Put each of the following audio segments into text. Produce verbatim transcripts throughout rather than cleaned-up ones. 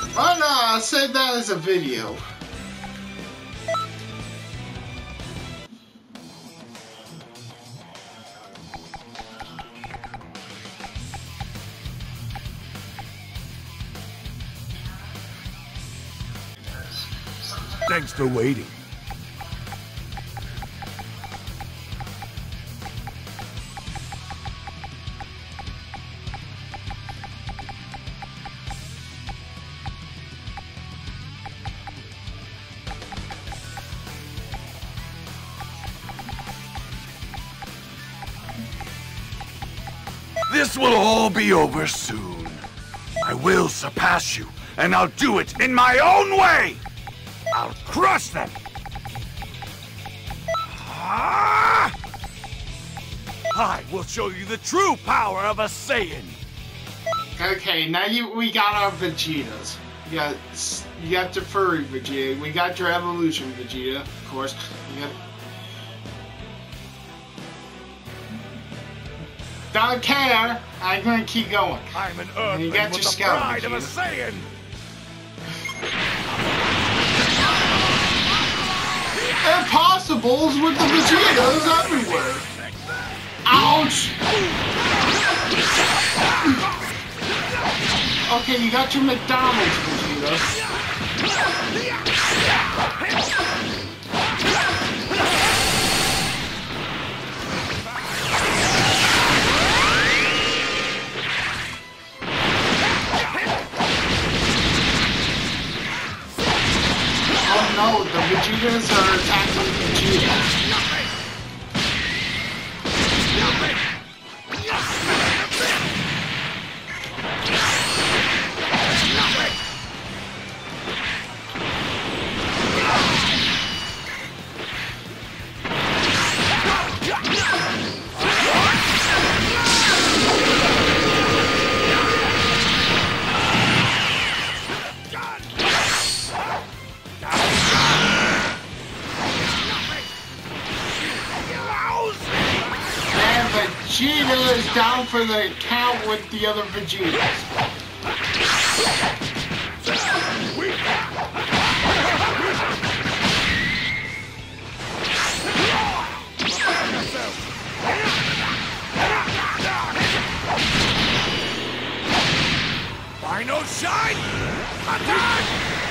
Oh no, I'll save that as a video. Thanks for waiting. This will all be over soon. I will surpass you, and I'll do it in my own way! I'll crush them! Ah! I will show you the true power of a Saiyan! Okay, now you we got our Vegetas. You got you got your furry Vegeta. We got your evolution Vegeta, of course. You got. Don't care. I'm gonna keep going. I'm an Earthling you got with your the scout pride of a Vegeta. Saiyan! Impossibles with the Vegetas everywhere. Ouch! Okay, you got your McDonald's Vegeta. Oh no, the Vegetas are attacking Vegeta. Vegeta is down for the count with the other Vegetas. Final shine! Attack!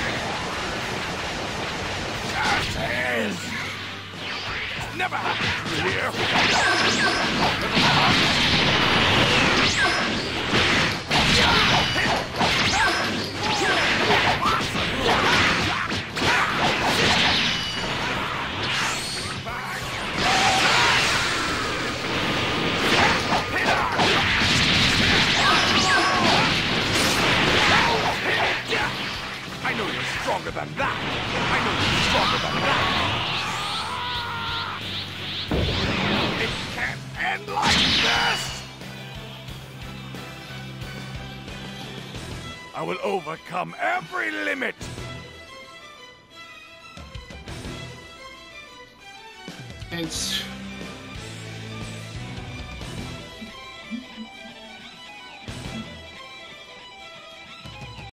Curses! Never happened here! I know you're stronger than that! I know you're stronger than that! It can't end like this! I will overcome every limit! It's